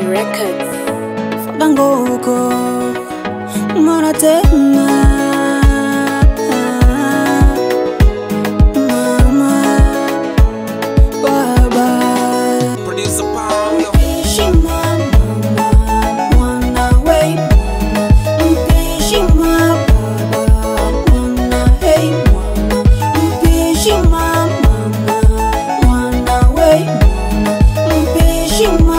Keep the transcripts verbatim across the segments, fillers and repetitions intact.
Records. Fatha Nguku mara tena mama baba Producer Paulo. Heshima mama mwana we Mpe heshima baba mwana hey mwana Mpe heshima mama mwana we Mpe heshima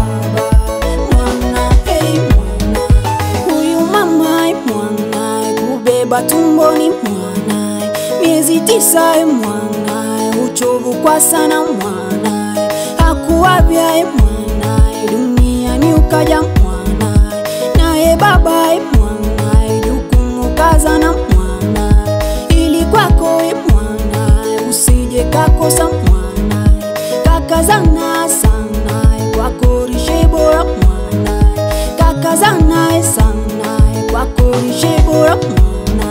tumboni mwana miezi tisa mwana uchovu kwa sana mwana hakuwavya mwana duniani ukaja mwana naye baba mwana jukumu kaza na mwana ili kwako mwana usije kakosa mwana kakazana sana kwako rishe bora mwana kakazana sana kwako rishe bora mwana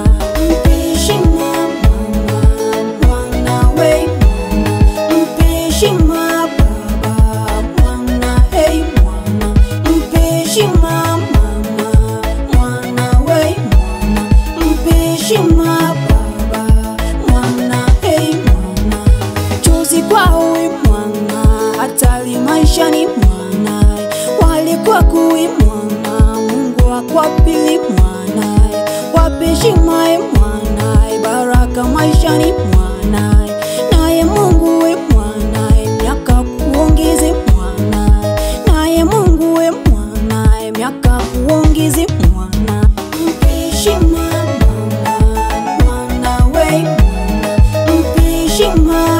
maishani mwana walikuwa kui mwana Mungu akwapili mwana wape heshima mwana baraka maishani mwana naye Mungu we mwana miaka kuongeze mwana naye Mungu we mwana miaka kuongeze mwana Mpe heshima mwana mwana we Mpe heshima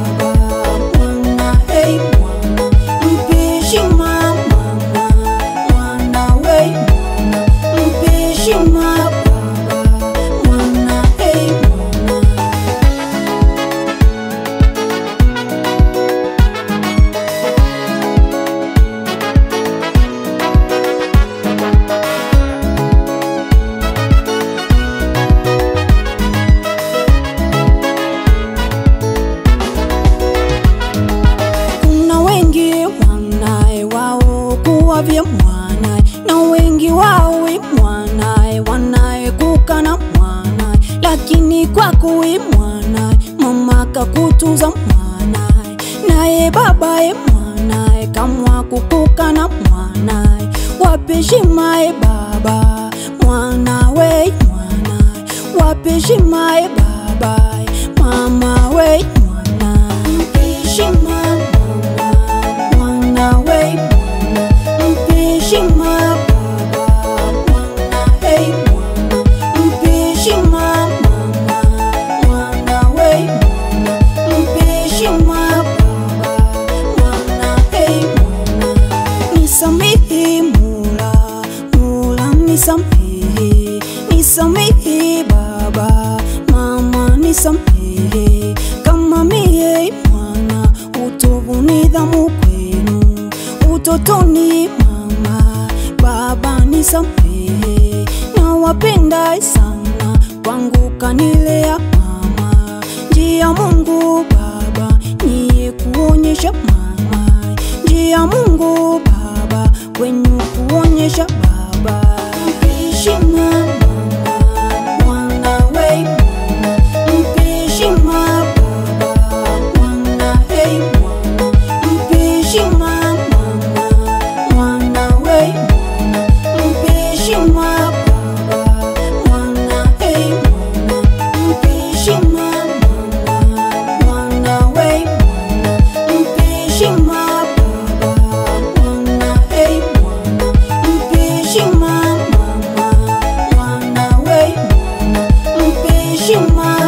vya mwana na wengi wawe mwana wanae kukana mwana lakini kwako we mwana mama kakutuza mwana naye baba e mwana kamwa kukukana mwana wape heshima e baba mwana we mwana wape heshima e baba mama we mwana Mpe heshima mama mwana we heshima baba mwana hey mwana Mpe heshima mama mwana we Mpe heshima baba mwana hey mwana nisamehe mula mula nisamehe nisamehe baba mama nisamehe kama mie mwana utovu nidhamu kwenu utotoni baba nisamehe na wapenda sana kwangu kanilea mama njia Mungu baba niye kuonyesha mama njia Mungu baba kwenyu kuonyesha baba Mpe heshima mama mwana we Mpe heshima baba mwana hey mwana Mpe heshima Heshima